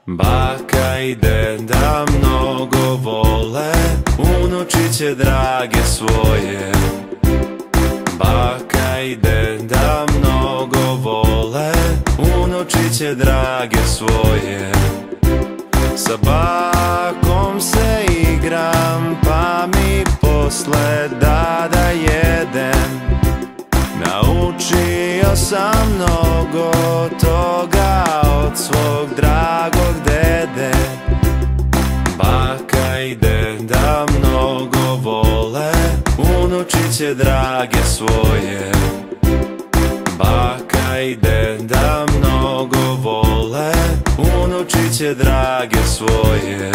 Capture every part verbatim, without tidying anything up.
Baka i deda mnogo vole unučiće drage svoje. Baka i deda mnogo vole unučiće drage svoje. Sa bakom se igram, pa mi posle da da jedem. Naučio sam mnogo toga od svog dragog dede. Baka i deda mnogo vole unučiće drage svoje. Baka i deda mnogo vole unučiće drage svoje.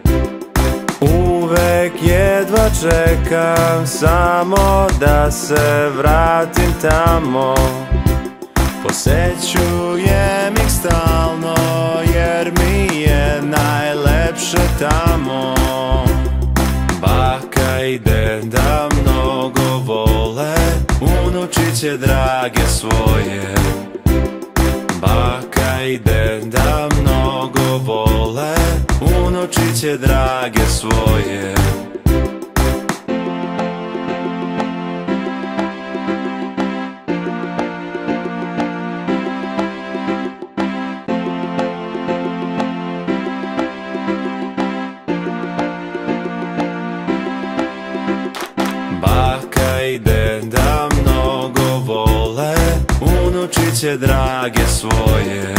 Uvek jedva čekam samo da se vratim tamo. Posećujem ih stalno jer mi je najlepše tamo. Baka i deda mnogo vole unučiće drage svoje. Baka i deda mnogo vole unučiće drage svoje. Baka i deda mnogo vole unučiće drage svoje.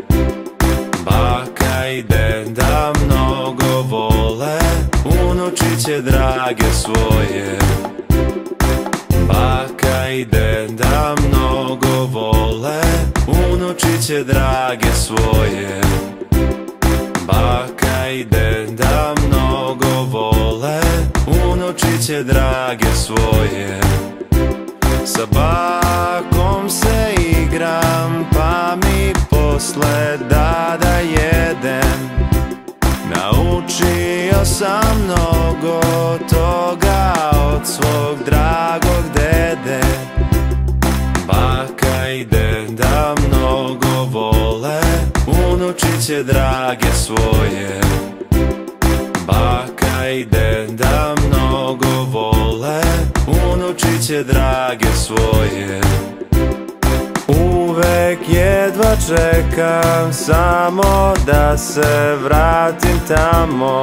Baka i deda mnogo vole unučiće drage svoje. Baka i deda mnogo vole unučiće drage svoje. Baka i deda mnogo vole unučiće drage svoje. Sa bakom se igram, pa mi posle da da jedem. Naučio sam mnogo toga od svog dragog dede. Baka i deda mnogo vole unučiće drage svoje. Baka i deda mnogo vole unučiće drage svoje. Uvek jedva čekam samo da se vratim tamo.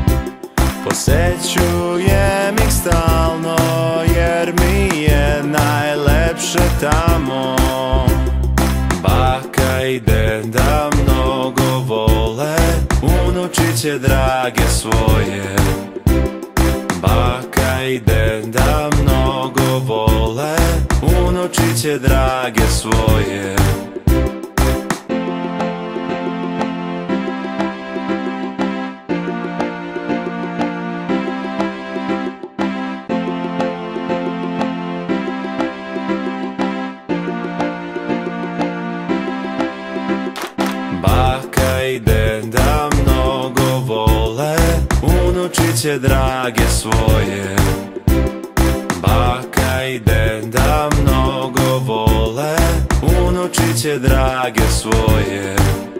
Posećujem ih stalno jer mi je najlepše tamo. Baka i deda mnogo vole unučiće drage svoje. Baka i deda mnogo vole unučiće drage svoje. Baka i deda mnogo vole unučiće drage svoje. Baka i deda mnogo vole unučiće drage svoje.